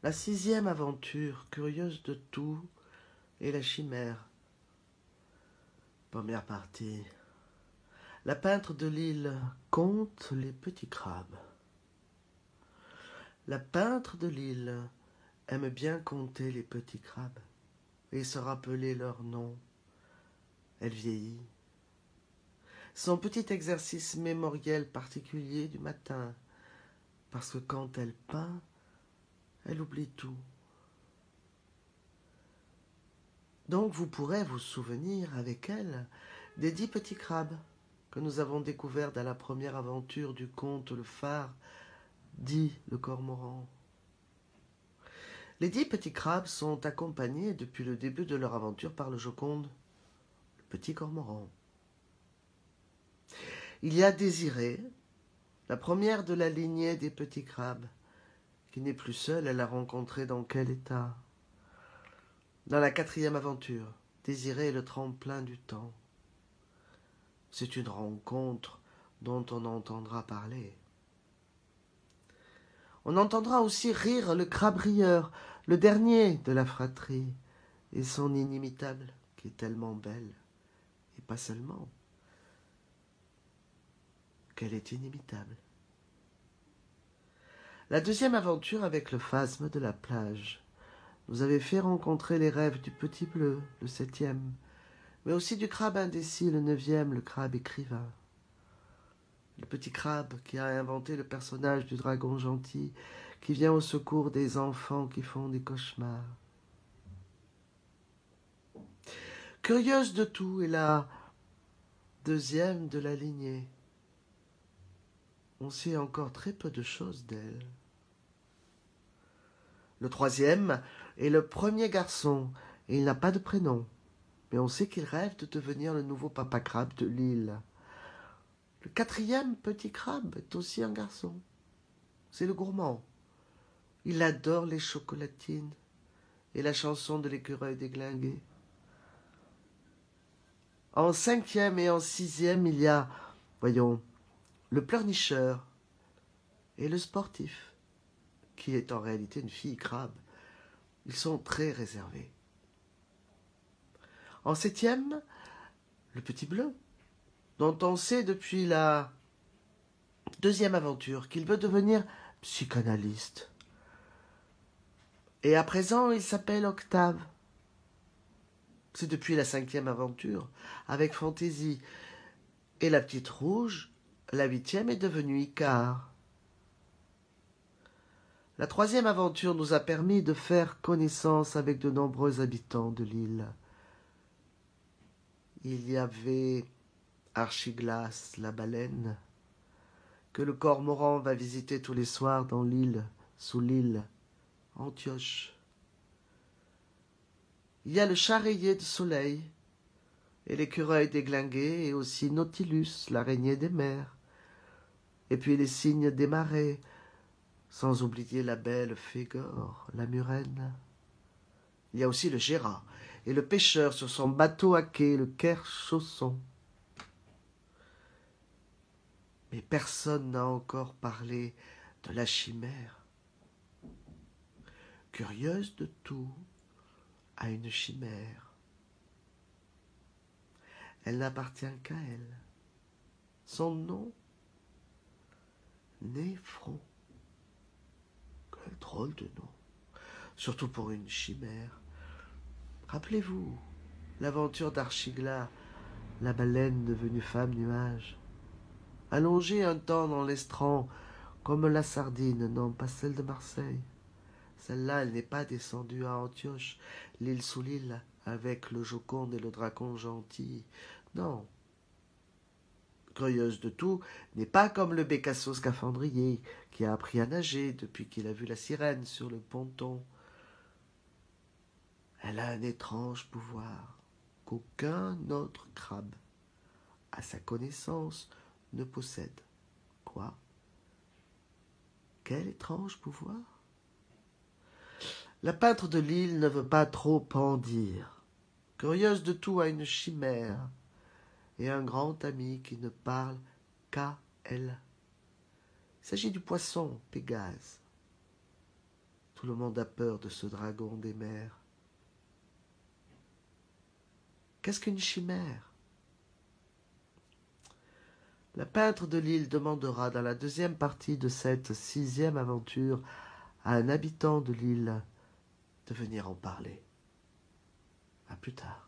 La sixième aventure, curieuse de tout, est la chimère. Première partie. La peintre de l'île compte les petits crabes. La peintre de l'île aime bien compter les petits crabes et se rappeler leur nom. Elle vieillit. Son petit exercice mémoriel particulier du matin, parce que quand elle peint, elle oublie tout. Donc vous pourrez vous souvenir avec elle des 10 petits crabes que nous avons découverts dans la première aventure du conte Le Phare, dit le Cormoran. Les 10 petits crabes sont accompagnés depuis le début de leur aventure par le Joconde, le petit Cormoran. Il y a Désirée, la première de la lignée des petits crabes, qui n'est plus seule, elle l'a rencontrée dans quel état? Dans la quatrième aventure, Désirée est le tremplin du temps. C'est une rencontre dont on entendra parler. On entendra aussi rire le crabe rieur, le dernier de la fratrie, et son inimitable, qui est tellement belle, et pas seulement, qu'elle est inimitable. La deuxième aventure avec le phasme de la plage nous avait fait rencontrer les rêves du petit bleu, le septième, mais aussi du crabe indécis, le neuvième, le crabe écrivain. Le petit crabe qui a inventé le personnage du dragon gentil, qui vient au secours des enfants qui font des cauchemars. Curieuse de tout est la deuxième de la lignée. On sait encore très peu de choses d'elle. Le troisième est le premier garçon, et il n'a pas de prénom, mais on sait qu'il rêve de devenir le nouveau papa crabe de l'île. Le quatrième petit crabe est aussi un garçon. C'est le gourmand. Il adore les chocolatines et la chanson de l'écureuil déglingué. En cinquième et en sixième, il y a, voyons, le pleurnicheur et le sportif, qui est en réalité une fille crabe. Ils sont très réservés. En septième, le petit bleu, dont on sait depuis la deuxième aventure qu'il veut devenir psychanalyste. Et à présent, il s'appelle Octave. C'est depuis la cinquième aventure, avec fantaisie. Et la petite rouge, la huitième, est devenue Icare. La troisième aventure nous a permis de faire connaissance avec de nombreux habitants de l'île. Il y avait Archiglas, la baleine, que le cormoran va visiter tous les soirs dans l'île, sous l'île, Antioche. Il y a le chat rayé de soleil, et l'écureuil déglingué, et aussi Nautilus, l'araignée des mers, et puis les cygnes des marais, sans oublier la belle Fégor, la murène. Il y a aussi le Gérard, et le pêcheur sur son bateau à quai, le Caire-Chausson. Mais personne n'a encore parlé de la chimère. Curieuse de tout, a une chimère. Elle n'appartient qu'à elle. Son nom, Néphron. Quel drôle de nom, surtout pour une chimère. Rappelez-vous l'aventure d'Archiglas, la baleine devenue femme nuage, allongée un temps dans l'estran comme la sardine, non pas celle de Marseille. Celle-là, elle n'est pas descendue à Antioche, l'île sous l'île, avec le Joconde et le dragon gentil. Non. Curieuse de tout, n'est pas comme le Bécasso scaphandrier, qui a appris à nager depuis qu'il a vu la sirène sur le ponton. Elle a un étrange pouvoir qu'aucun autre crabe, à sa connaissance, ne possède. Quoi? Quel étrange pouvoir? La peintre de l'île ne veut pas trop en dire. Curieuse de tout a une chimère et un grand ami qui ne parle qu'à elle. Il s'agit du poisson Pégase. Tout le monde a peur de ce dragon des mers. Qu'est-ce qu'une chimère? Le peintre de l'île demandera dans la deuxième partie de cette 6e aventure à un habitant de l'île de venir en parler. À plus tard.